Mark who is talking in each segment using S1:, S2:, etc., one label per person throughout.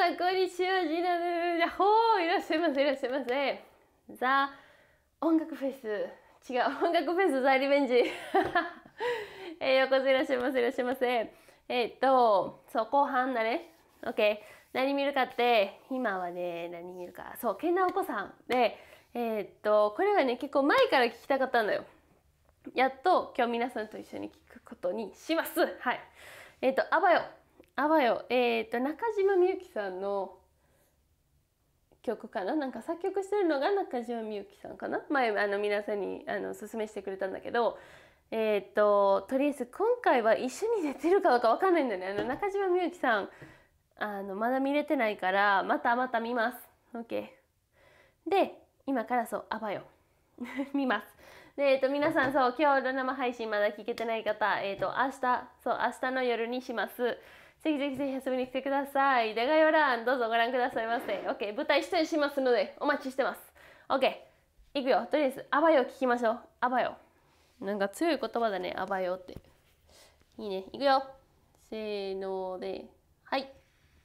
S1: さん、こんにちは、ジーナです。やっほー、いらっしゃいませ、いらっしゃいませ。ザ・音楽フェス。違う、音楽フェスザ・リベンジ。ようこそいらっしゃいませ、いらっしゃいませ。そう、後半だね。OK。何見るかって、今はね、何見るか。そう、ケンナオコさん。で、これはね、結構前から聞きたかったんだよ。やっと今日皆さんと一緒に聞くことにします。はい。あばよ。あばよ。中島みゆきさんの曲かな、なんか作曲してるのが中島みゆきさんかな。前、皆さんに、勧めしてくれたんだけど、とりあえず今回は一緒に出てるかどうかわかんないんだよね。中島みゆきさん、まだ見れてないから、また見ます。OK。で、今からそう、あばよ。見ます。で、皆さん、そう、今日の生配信まだ聞けてない方、明日の夜にします。ぜひぜひぜひ遊びに来てください。で、概要欄、どうぞご覧くださいませ。OK。舞台出演しますので、お待ちしてます。OK。いくよ。とりあえず、あばよ聞きましょう。あばよ。なんか強い言葉だね、あばよって。いいね。いくよ。せーので、はい。なんか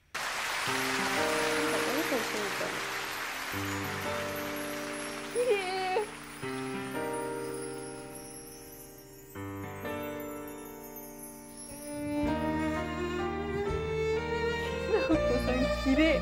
S1: 何と一緒に行ったの？きれい。お子さんきれい。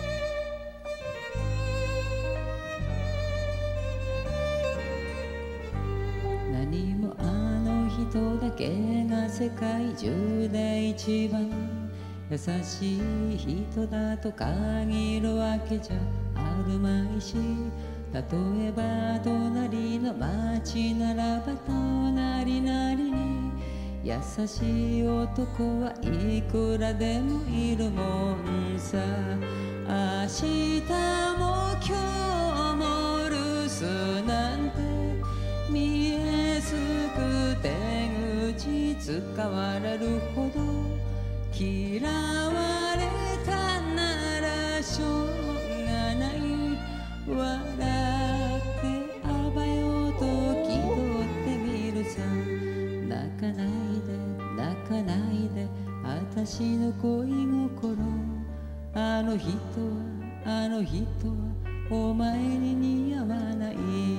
S2: 何もあの人だけが世界中で一番優しい人だと限るわけじゃあるまいし、例えば隣の町ならば隣なりに優しい男はいくらでもいるもんさ。明日も今日も留守なんて見えすく手口使われるほど嫌われたならしょうがない。笑ってあばよと気取ってみるさ。泣かないで泣かないで私の恋心。あの人はあの人はお前に似合わない。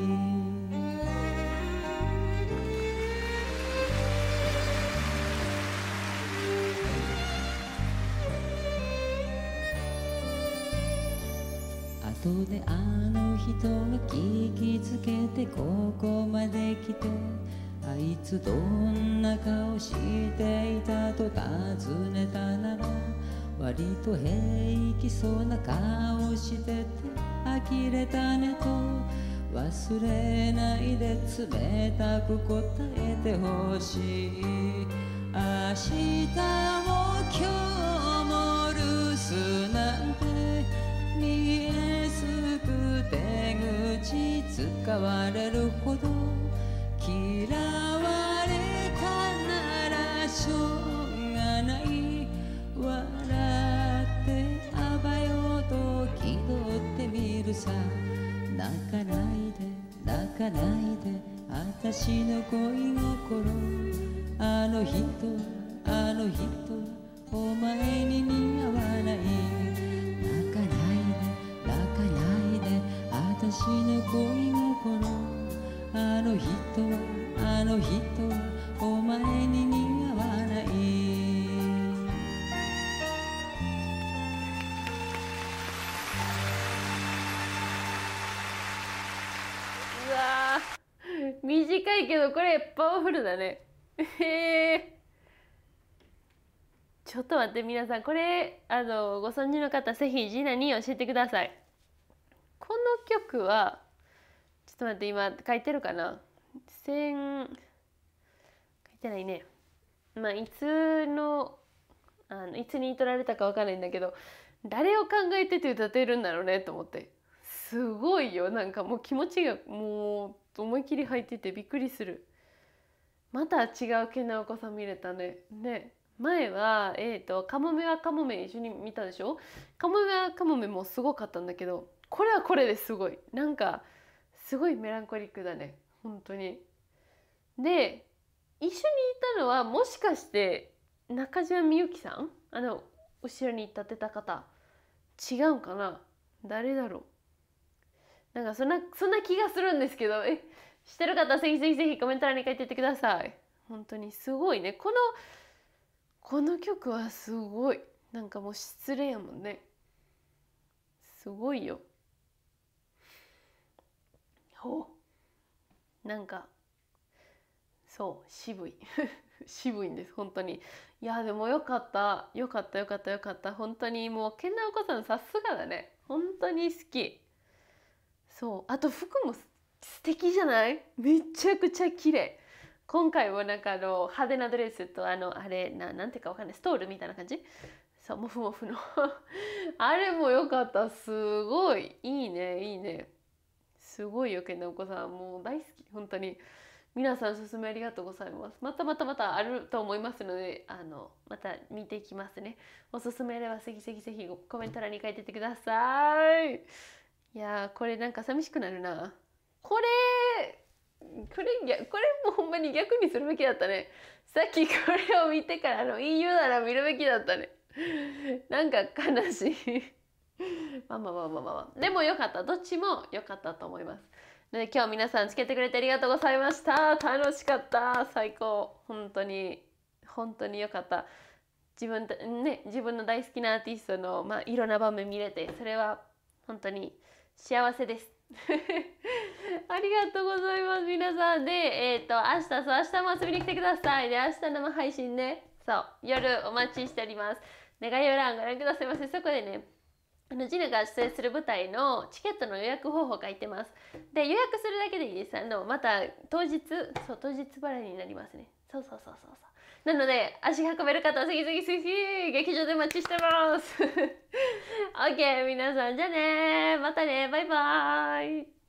S2: 後であの人が聞きつけてここまで来て、あいつどんな顔していたと尋ねたなら、割と平気そうな顔してて呆れたねと忘れないで冷たく答えてほしい。明日も今日も留守なんて見えすく手口使われるほど嫌われたならしょうがない。笑ってあばよと気取ってみるさ。泣かないで泣かないで私の恋心。あの人あの人お前に似合わない。泣かないで泣かないで私の恋心。あの人あの人お前に似合わない。
S1: うわー、短いけどこれパワフルだね。ちょっと待って、皆さん、これご存知の方ぜひジナに教えてください。この曲はちょっと待って、今書いてるかな。書いてないね。まあいつに撮られたかわからないんだけど、誰を考えてて歌ってるんだろうねと思って。すごいよ。なんかもう気持ちがもう思い切り入っててびっくりする。また違うけなお子さん見れたね。ね。前は、カモメはカモメ一緒に見たでしょ。カモメはカモメもすごかったんだけど、これはこれですごい。なんか、すごいメランコリックだね。本当に。で、一緒にいたのはもしかして中島みゆきさん、後ろに立ってた方違うんかな、誰だろう、なんかそんな気がするんですけど、知ってる方ぜひぜひぜひコメント欄に書いてってください。本当にすごいね、この曲はすごい、なんかもう失礼やもんね、すごいよ。ほう、なんかそう渋い渋いんです本当に。いやでもよかったよかったよかったよかった、本当にもう健直子さんさすがだね、本当に好き。そう、あと服も素敵じゃない？めちゃくちゃ綺麗。今回はなんか派手なドレスとあれなんていうかわかんない、ストールみたいな感じ、そうモフモフのあれもよかった、すごいいいねいいね、すごいよ健直子さん、もう大好き本当に。皆さんおすすめありがとうございます。またあると思いますので、また見ていきますね。おすすめあればぜひぜひぜひコメント欄に書いてってください。いやー、これなんか寂しくなるな。これもほんまに逆にするべきだったね。さっきこれを見てからEU なら見るべきだったね。なんか悲しい。まあ。でもよかった。どっちもよかったと思います。で、今日皆さんつけてくれてありがとうございました。楽しかった。最高。本当によかった。自分の大好きなアーティストの、いろんな場面見れて、それは本当に幸せです。ありがとうございます皆さんで、明日も遊びに来てください。で、明日生配信ね、そう夜お待ちしております。概要欄ご覧くださいませ。そこでね、ジネが出演する舞台のチケットの予約方法書いてます。で、予約するだけでいいです。また当日払いになりますね。そうなので、足運べる方はぜひ劇場でお待ちしてます。OK、皆さん、じゃあね、またね、バイバーイ。